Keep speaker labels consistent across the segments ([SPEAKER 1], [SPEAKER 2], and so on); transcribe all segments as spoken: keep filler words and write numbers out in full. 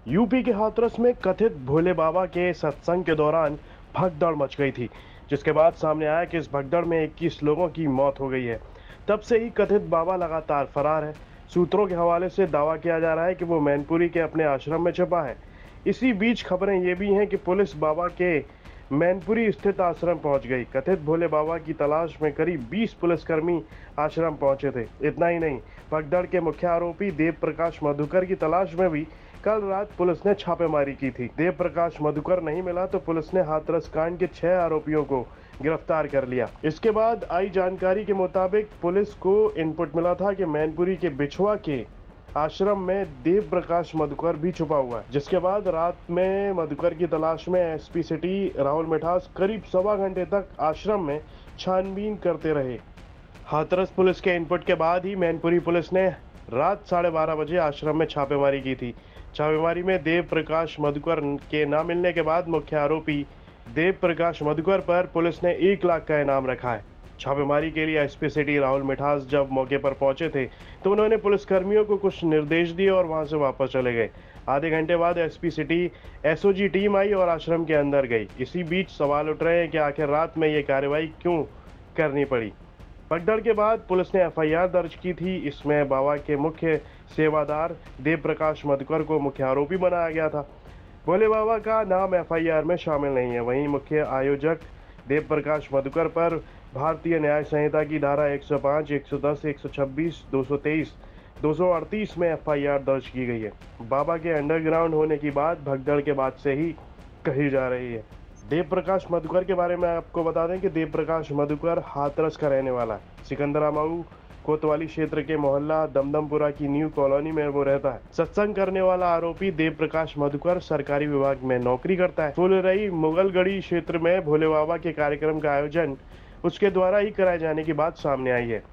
[SPEAKER 1] UP के हाथरस में कथित भोले बाबा के सत्संग के दौरान भगदड़ मच गई थी, जिसके बाद सामने आया कि इस भगदड़ में इक्कीस लोगों की मौत हो गई है। तब से ही कथित बाबा लगातार फरार है। सूत्रों के हवाले से दावा किया जा रहा है कि वो मैनपुरी के अपने आश्रम में छिपा है। इसी बीच खबरें ये भी हैं कि पुलिस बाबा के मैनपुरी स्थित आश्रम पहुंच गई। कथित भोले बाबा की तलाश में करीब बीस पुलिसकर्मी आश्रम पहुंचे थे। इतना ही नहीं, भगदड़ के मुख्य आरोपी देव प्रकाश मधुकर की तलाश में भी कल रात पुलिस ने छापेमारी की थी। देव प्रकाश मधुकर नहीं मिला तो पुलिस ने हाथरस कांड के छह आरोपियों को गिरफ्तार कर लिया। इसके बाद आई जानकारी के मुताबिक पुलिस को इनपुट मिला था कि मैनपुरी के बिछुआ के आश्रम में देव प्रकाश मधुकर भी छुपा हुआ है, जिसके बाद रात में मधुकर की तलाश में एसपी सिटी राहुल मिठास करीब सवा घंटे तक आश्रम में छानबीन करते रहे। हाथरस पुलिस के इनपुट के बाद ही मैनपुरी पुलिस ने रात साढ़े बारह बजे आश्रम में छापेमारी की थी। छापेमारी में देव प्रकाश मधुकर के न मिलने के बाद मुख्य आरोपी देव प्रकाश मधुकर पर पुलिस ने एक लाख का इनाम रखा है। छापेमारी के लिए एसपी सिटी राहुल मिठास जब मौके पर पहुंचे थे तो उन्होंने पुलिसकर्मियों को कुछ निर्देश दिए और वहां से वापस चले गए। आधे घंटे बाद एसपी सिटी एसओजी टीम आई और आश्रम के अंदर गई। इसी बीच सवाल उठ रहे हैं कि आखिर रात में ये कार्रवाई क्यों करनी पड़ी। भगदड़ के बाद पुलिस ने एफआईआर दर्ज की थी। इसमें बाबा के मुख्य सेवादार देव प्रकाश मधुकर को मुख्य आरोपी बनाया गया था। भोले बाबा का नाम एफआईआर में शामिल नहीं है। वहीं मुख्य आयोजक देव प्रकाश मधुकर पर भारतीय न्याय संहिता की धारा एक सौ पाँच, एक सौ दस, एक सौ छब्बीस, दो सौ तेईस, दो सौ अड़तीस में एफआईआर दर्ज की गई है। बाबा के अंडरग्राउंड होने की बात भगदड़ के बाद से ही कही जा रही है। देव प्रकाश मधुकर के बारे में आपको बता दें कि देव प्रकाश मधुकर हाथरस का रहने वाला है। सिकंदरा मऊ कोतवाली क्षेत्र के मोहल्ला दमदमपुरा की न्यू कॉलोनी में वो रहता है। सत्संग करने वाला आरोपी देव प्रकाश मधुकर सरकारी विभाग में नौकरी करता है। फुलरई मुगलगढ़ी क्षेत्र में भोले बाबा के कार्यक्रम का आयोजन उसके द्वारा ही कराए जाने की बात सामने आई है।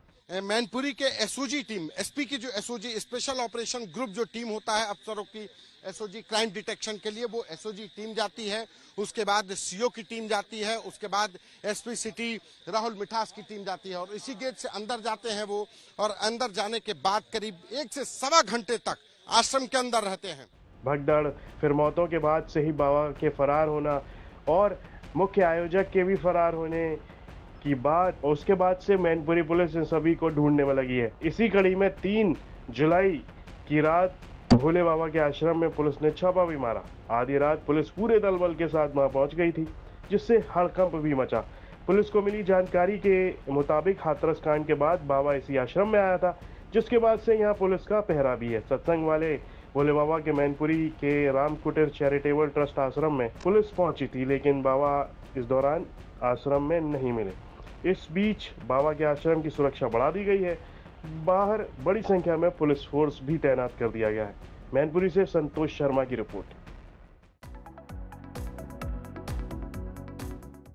[SPEAKER 2] मैनपुरी के एसओजी टीम, एसपी की जो एसओजी स्पेशल ऑपरेशन ग्रुप जो टीम होता है अफसरों की एसओजी क्राइम डिटेक्शन के लिए, वो एसओजी टीम जाती है। उसके बाद सीओ की टीम जाती है। उसके बाद एसपी सिटी राहुल मिठास की टीम जाती है और इसी गेट से अंदर जाते हैं वो। और अंदर जाने के बाद करीब एक से सवा घंटे तक आश्रम के अंदर रहते हैं।
[SPEAKER 1] भगदड़, फिर मौतों के बाद से ही बाबा के फरार होना और मुख्य आयोजक के भी फरार होने की बात, उसके बाद से मैनपुरी पुलिस इन सभी को ढूंढने में लगी है। इसी कड़ी में तीन जुलाई की रात भोले बाबा के आश्रम में पुलिस ने छापा भी मारा। आधी रात पुलिस पूरे दल बल के साथ वहां पहुंच गई थी, जिससे हड़कंप भी मचा। पुलिस को मिली जानकारी के मुताबिक हाथरस कांड के बाद बाबा इसी आश्रम में आया था, जिसके बाद से यहाँ पुलिस का पहरा भी है। सत्संग वाले भोले बाबा के मैनपुरी के राम कुटीर चैरिटेबल ट्रस्ट आश्रम में पुलिस पहुंची थी, लेकिन बाबा इस दौरान आश्रम में नहीं मिले। इस बीच बाबा के आश्रम की सुरक्षा बढ़ा दी गई है। बाहर बड़ी संख्या में पुलिस फोर्स भी तैनात कर दिया गया है। मैनपुरी से संतोष शर्मा की रिपोर्ट।